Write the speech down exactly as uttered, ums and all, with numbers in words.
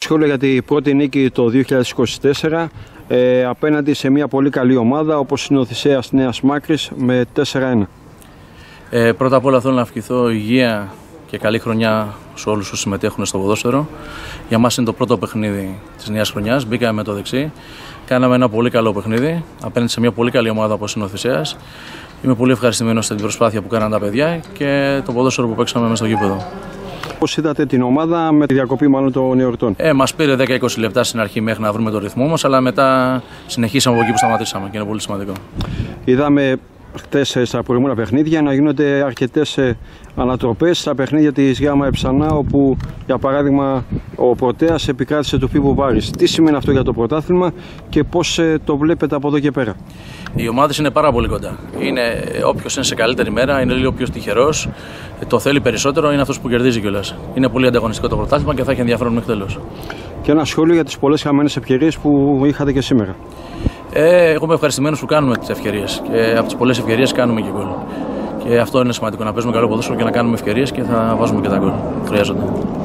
Σχόλιο για την πρώτη νίκη το δύο χιλιάδες είκοσι τέσσερα ε, απέναντι σε μια πολύ καλή ομάδα όπως είναι ο Θησέας Νέας Μάκρης με τέσσερα ένα. Ε, πρώτα απ' όλα θέλω να ευχηθώ υγεία και καλή χρονιά σε όλους όσους συμμετέχουν στο ποδόσφαιρο. Για μας είναι το πρώτο παιχνίδι της νέας χρονιάς. Μπήκαμε με το δεξί. Κάναμε ένα πολύ καλό παιχνίδι απέναντι σε μια πολύ καλή ομάδα όπως είναι ο Θησέας. Είμαι πολύ ευχαριστημένος για την προσπάθεια που κάναν τα παιδιά και το ποδόσφαιρο που παίξαμε μέσα στο γήπεδο. Πώς είδατε την ομάδα με τη διακοπή μάλλον των εορτών? Ε, μας πήρε δέκα με είκοσι λεπτά στην αρχή μέχρι να βρούμε το ρυθμό μας, αλλά μετά συνεχίσαμε από εκεί που σταματήσαμε και είναι πολύ σημαντικό. Είδαμε χτες στα προηγούμενα παιχνίδια να γίνονται αρκετές ανατροπές στα παιχνίδια της ΓΑΜΑ Εψανά, όπου για παράδειγμα ο Πρωτέας επικράτησε του Φίβου Βάρης. Τι σημαίνει αυτό για το πρωτάθλημα και πώς το βλέπετε από εδώ και πέρα? Οι ομάδες είναι πάρα πολύ κοντά. Είναι, όποιος είναι σε καλύτερη μέρα, είναι λίγο πιο τυχερός, το θέλει περισσότερο, είναι αυτός που κερδίζει κιόλας. Είναι πολύ ανταγωνιστικό το πρωτάθλημα και θα έχει ενδιαφέρον μέχρι τέλος. Και ένα σχόλιο για τις πολλές χαμένες ευκαιρίες που είχατε και σήμερα. Ε, εγώ είμαι ευχαριστημένος που κάνουμε τις ευκαιρίες και από τις πολλές ευκαιρίες κάνουμε και γκολ. Και αυτό είναι σημαντικό, να παίζουμε καλό ποδόσφαιρο και να κάνουμε ευκαιρίες και θα βάζουμε και τα γκολ. Χρειάζονται.